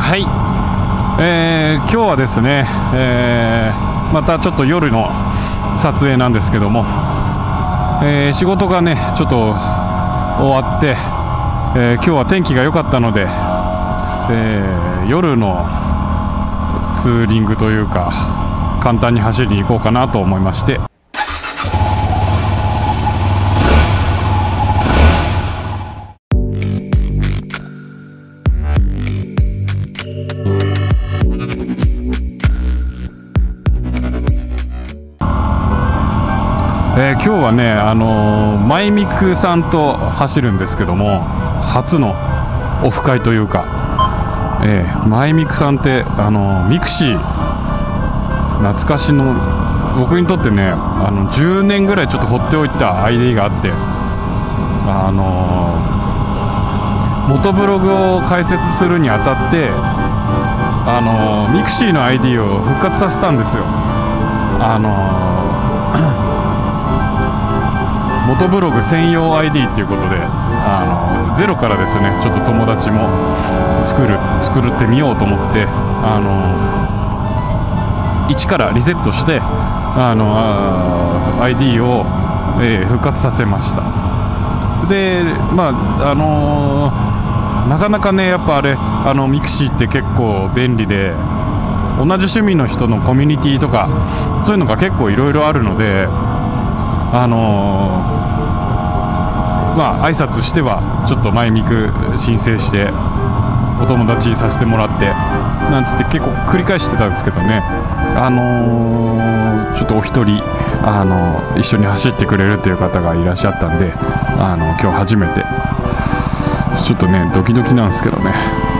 はい、今日はですね、またちょっと夜の撮影なんですけども、仕事がねちょっと終わって、今日は天気が良かったので、夜のツーリングというか簡単に走りに行こうかなと思いまして、今日はね、マイミクさんと走るんですけども、初のオフ会というか、マイミクさんってミクシー懐かしの、僕にとってね10年ぐらいちょっと放っておいた ID があって、元ブログを開設するにあたってミクシーの ID を復活させたんですよ。元ブログ専用 ID っていうことでゼロからですねちょっと友達も作ってみようと思って一からリセットしてID を、復活させました。でなかなかねやっぱあれミクシーって結構便利で、同じ趣味の人のコミュニティとかそういうのが結構いろいろあるので挨拶してはちょっとマイミク申請してお友達にさせてもらってなんつって結構繰り返してたんですけどね、ちょっとお一人一緒に走ってくれるという方がいらっしゃったんで今日初めてちょっとねドキドキなんですけどね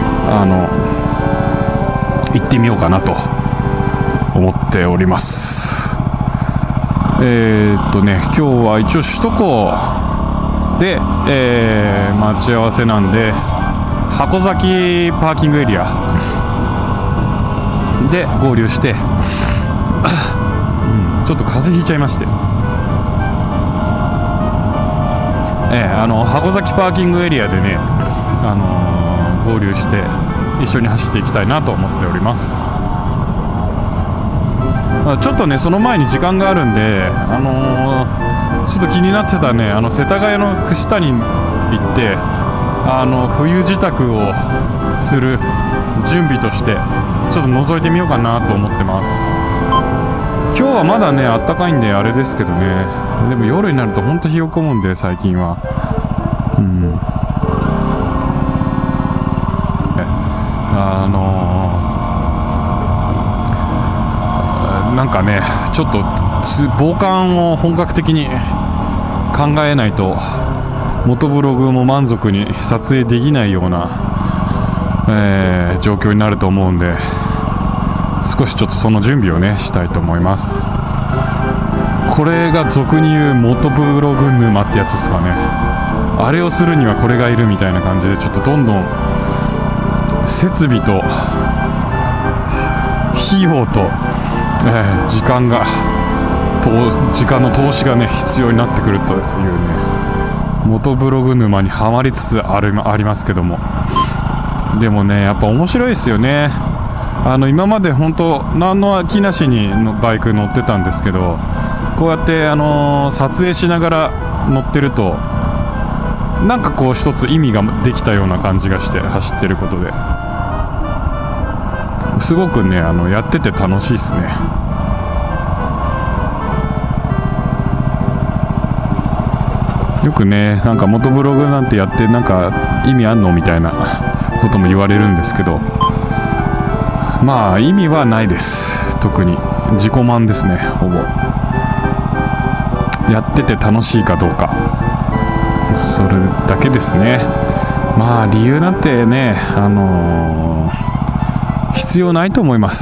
行ってみようかなと思っております。今日は一応首都高で、待ち合わせなんで箱崎パーキングエリアで合流して、ちょっと風邪ひいちゃいまして、箱崎パーキングエリアでね、合流して一緒に走っていきたいなと思っております。ちょっとねその前に時間があるんでちょっと気になってたね世田谷の串谷に行って冬支度をする準備としてちょっと覗いてみようかなと思ってます。今日はまだねあったかいんであれですけどね、でも夜になるとほんと冷え込むんで最近はなんかねちょっと防寒を本格的に考えないと元ブログも満足に撮影できないような、状況になると思うんで、少しちょっとその準備をねしたいと思います。これが俗に言う元ブログ沼ってやつですかね。あれをするにはこれがいるみたいな感じでちょっとどんどん設備と費用と、時間の投資がね必要になってくるというね、元ブログ沼にはまりつつありますけども、でもねやっぱ面白いですよね。今まで本当何の気なしにのバイク乗ってたんですけど、こうやって撮影しながら乗ってるとなんかこう一つ意味ができたような感じがして、走ってることですごくねやってて楽しいですね。よくねなんか元ブログなんてやってなんか意味あんのみたいなことも言われるんですけど、まあ意味はないです。特に自己満ですね。ほぼやってて楽しいかどうか、それだけですね。まあ理由なんてね必要ないと思います。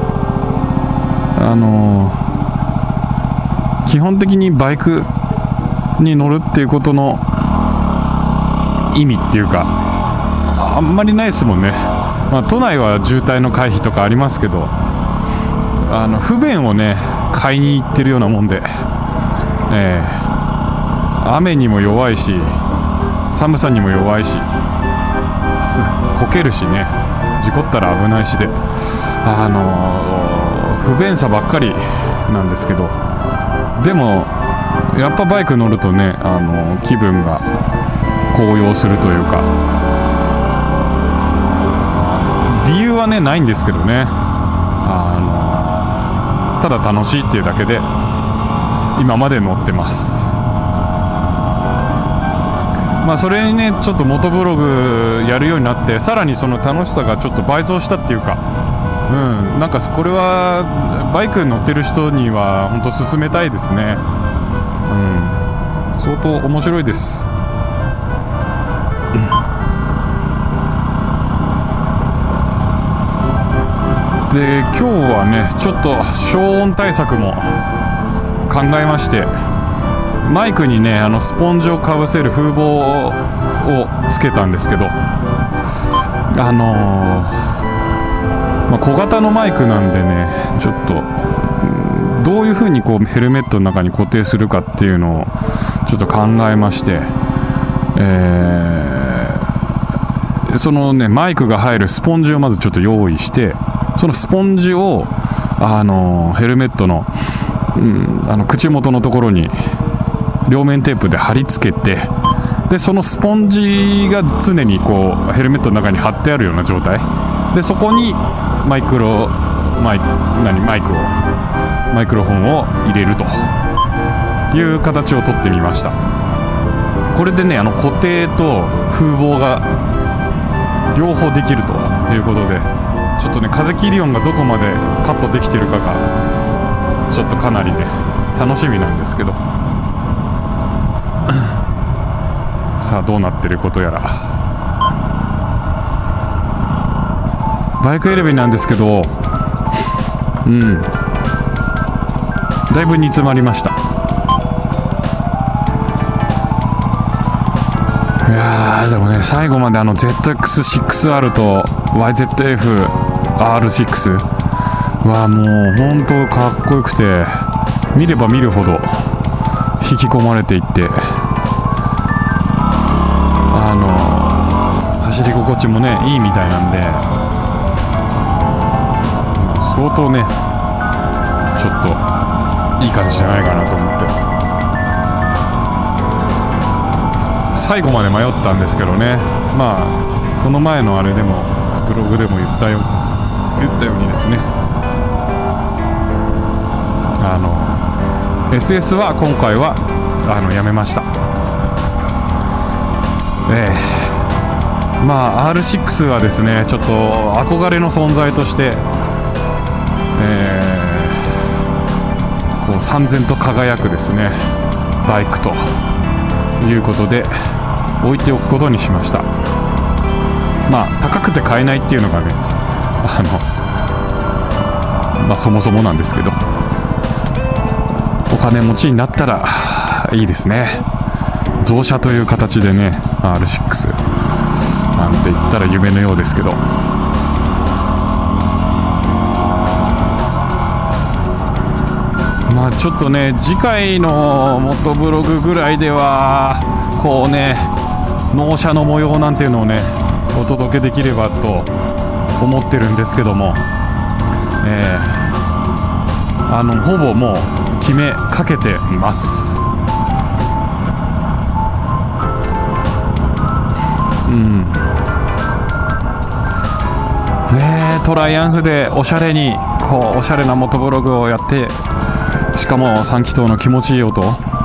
基本的にバイクに乗るっていうことの意味っていうかあんまりないですもんね。都内は渋滞の回避とかありますけど不便をね買いに行ってるようなもんで、雨にも弱いし寒さにも弱いしこけるしね、 事故ったら危ないしで、不便さばっかりなんですけど、でもやっぱバイク乗るとね、気分が高揚するというか、理由はねないんですけどね、ただ楽しいっていうだけで今まで乗ってます。まあそれにねちょっとモトブログやるようになって、さらにその楽しさがちょっと倍増したっていうか、なんかこれはバイク乗ってる人には本当勧めたいですね。相当面白いです。で今日はねちょっと消音対策も考えまして、マイクにねスポンジをかぶせる風防をつけたんですけど、小型のマイクなんでね、ちょっとどういう風にこうヘルメットの中に固定するかっていうのをちょっと考えまして、そのねマイクが入るスポンジをまずちょっと用意して、そのスポンジをヘルメットの、口元のところに両面テープで貼り付けて、でそのスポンジが常にこうヘルメットの中に貼ってあるような状態で、そこにマイクロフォンを入れるという形をとってみました。これでね固定と風防が両方できるということで、ちょっとね風切り音がどこまでカットできてるかがちょっとかなりね楽しみなんですけどさあどうなってることやら。バイク選びなんですけど、だいぶ煮詰まりました。いやーでもね最後までZX6R と YZF-R6 はもう本当かっこよくて、見れば見るほど引き込まれていって、走り心地もねいいみたいなんで、相当ねちょっといい感じじゃないかなと思って、最後まで迷ったんですけどね、この前のあれでもブログでも言ったようにですね、SS は今回はやめました。R6 はですねちょっと憧れの存在として、こう燦然と輝くですねバイクということで置いておくことにしました。高くて買えないっていうのがねそもそもなんですけど、お金持ちになったらいいですね。増車という形でね R6 なんて言ったら夢のようですけど、ちょっとね次回のモトブログぐらいではこうね納車の模様なんていうのをねお届けできればと思ってるんですけども、ほぼもう決めかけています。トライアンフでおしゃれにこうおしゃれなモトブログをやって、しかも3気筒の気持ちいい音、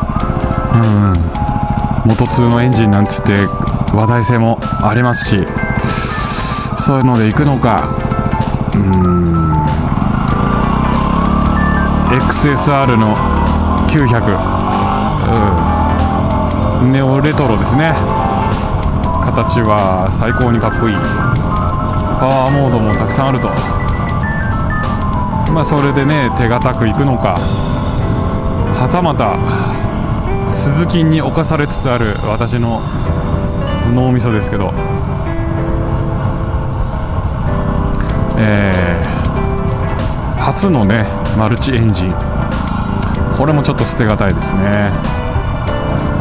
元2のエンジンなんつって話題性もありますし、そういうので行くのか、XSR の900、ネオレトロですね。形は最高にかっこいい。パワーモードもたくさんあると、それでね手堅くいくのか、はたまた鈴木に侵されつつある私の脳みそですけど、初のねマルチエンジン、これもちょっと捨てがたいですね。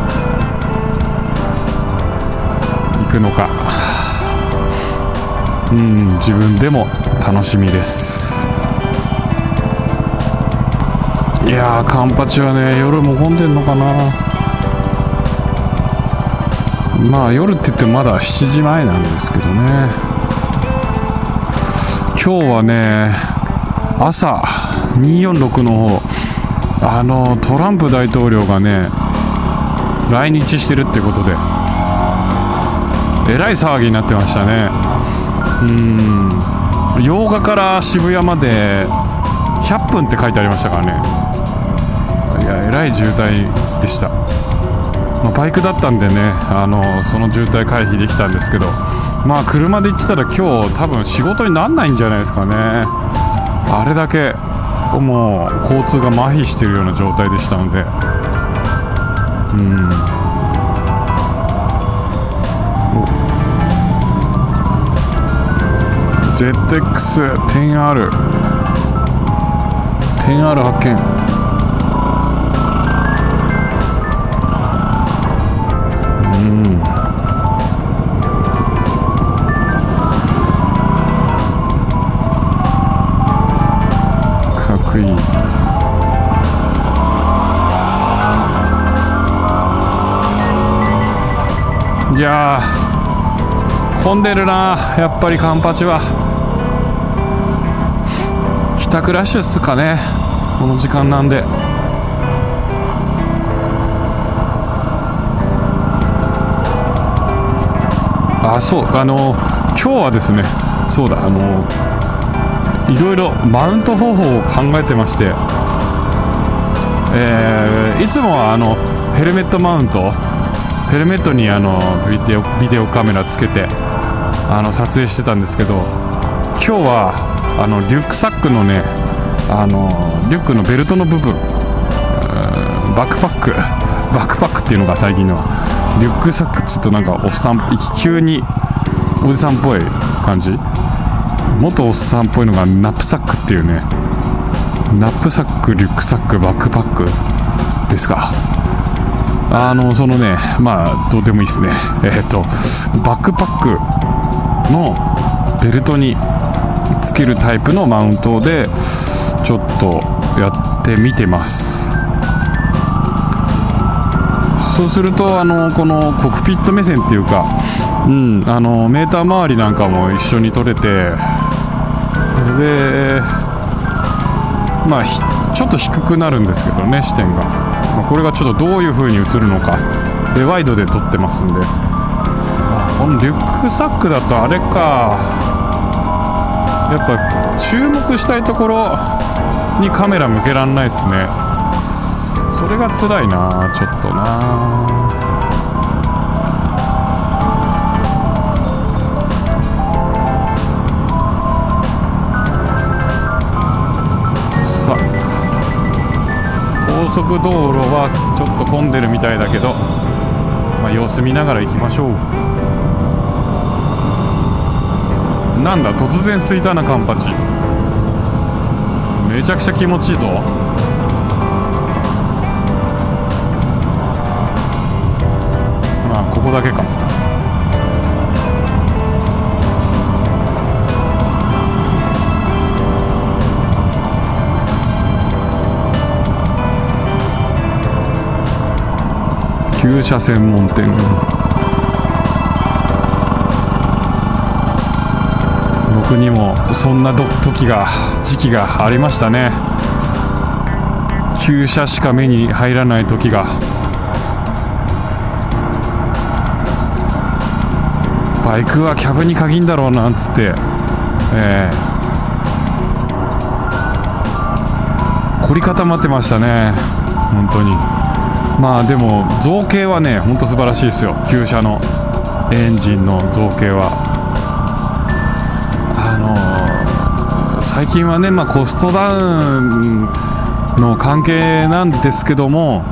行くのか、 自分でも楽しみです。いやー、カンパチはね、夜も混んでんのかな。まあ夜って言ってもまだ7時前なんですけどね。今日はね、朝246の方、トランプ大統領がね来日してるってことでえらい騒ぎになってましたね。8日から渋谷まで100分って書いてありましたからね。いや、えらい渋滞でした。バイクだったんでね、その渋滞回避できたんですけど、まあ車で行ってたら今日多分仕事になんないんじゃないですかね。あれだけもう交通が麻痺しているような状態でしたので、ZX10R 発見。かっこいい。いやー、混んでるな、やっぱりカンパチは。帰宅ラッシュっすかね、この時間なんで。そう、今日はですね、そうだ、いろいろマウント方法を考えてまして、いつもはヘルメットマウント、ヘルメットにビデオカメラつけて撮影してたんですけど、今日はリュックサックのね、リュックのベルトの部分、バックパックっていうのが最近のリュックサック。ちょっとなんかおっさん、急におじさんっぽい感じ、元おっさんっぽいのがナップサックっていうね、ナップサック、リュックサック、バックパックですか。そのね、まあどうでもいいですね。バックパックのベルトにつけるタイプのマウントでちょっとやってみてます。そうするとこのコックピット目線っていうか、メーター周りなんかも一緒に撮れて、でまあちょっと低くなるんですけどね、視点が。これがちょっとどういう風に映るのかでワイドで撮ってますんで。このリュックサックだとあれか、やっぱ注目したいところにカメラ向けらんないですね。それが辛いな、ちょっとな。さあ、高速道路はちょっと混んでるみたいだけど、様子見ながら行きましょう。なんだ、突然空いたな、カンパチ。めちゃくちゃ気持ちいいぞ。ここだけか。駐車専門店。僕にもそんな時期がありましたね。旧車しか目に入らない時が。バイクはキャブに限んだろうなんつって、凝り固まってましたね、本当に。まあでも造形はね、本当素晴らしいですよ、旧車のエンジンの造形は。最近はね、コストダウンの関係なんですけども、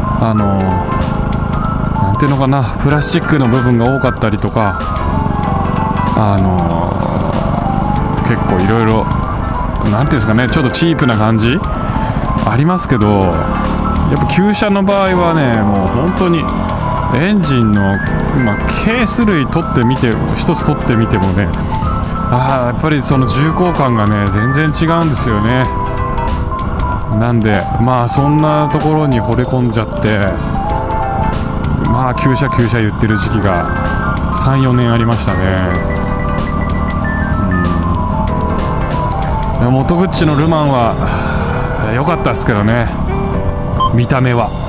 なんていうのかな、プラスチックの部分が多かったりとか、結構いろいろ、なんていうんですかね、ちょっとチープな感じありますけど、やっぱ旧車の場合はね、もう本当にエンジンの、ケース類取ってみて、一つ取ってみてもね、 やっぱりその重厚感がね全然違うんですよね。なんでまあそんなところに惚れ込んじゃって、まあ旧車言ってる時期が 3,4 年ありましたね。モトグッチのルマンは良かったですけどね、見た目は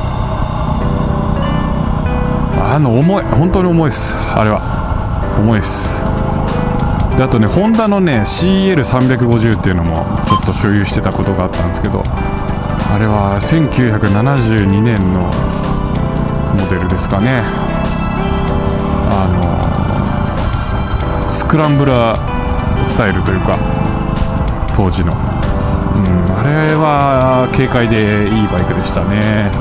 重い、本当に重いです。あれは重いです。であとねホンダのね CL350 っていうのもちょっと所有してたことがあったんですけど、あれは1972年のモデルですかね。スクランブラースタイルというか当時の、あれは軽快でいいバイクでしたね。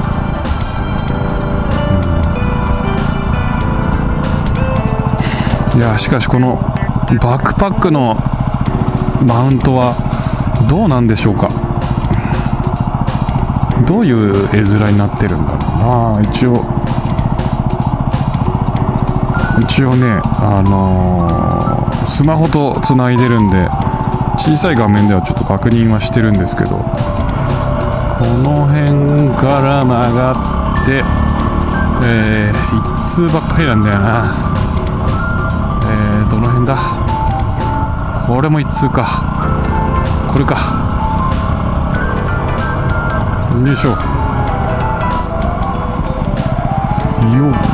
いやしかしこのバックパックのマウントはどうなんでしょうか。どういう絵面になってるんだろうな。一応ねスマホとつないでるんで小さい画面ではちょっと確認はしてるんですけど、この辺から曲がって一通ばっかりなんだよな。どの辺だ。これも一通か。これか。よいしょ。よっ。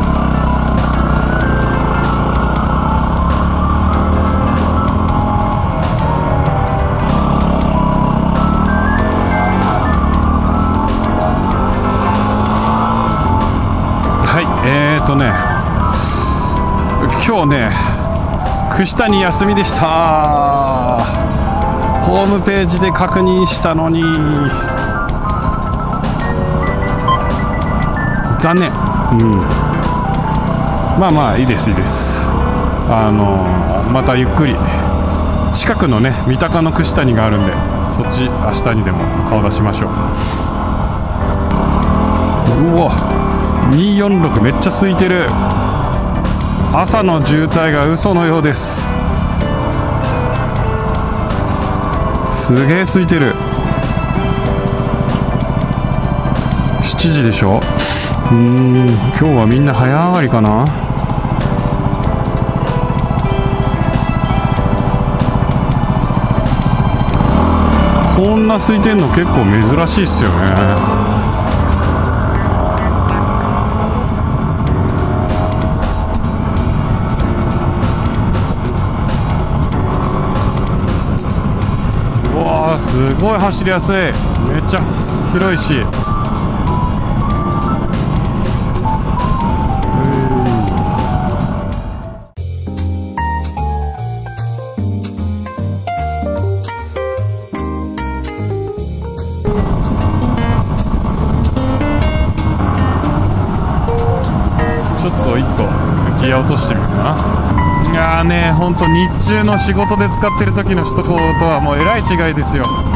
今日ね串谷休みでした。ホームページで確認したのに残念。まあまあいいです。またゆっくり近くのね三鷹の串谷があるんで、そっち明日にでも顔出しましょう。うわ246めっちゃ空いてる。朝の渋滞が嘘のようです。すげえ空いてる。7時でしょ。今日はみんな早上がりかな。こんな空いてんの結構珍しいっすよね。すごい走りやすい。めっちゃ広いし、ちょっと1個ギア落としてみるな。いやーね、ほんと日中の仕事で使ってる時の首都高とはもうえらい違いですよ。